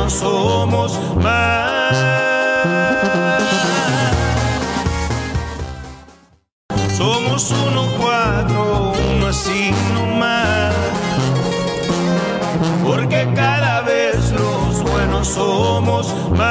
buenos somos más. Somos 1-4, uno así nomás, porque cada vez los buenos somos más.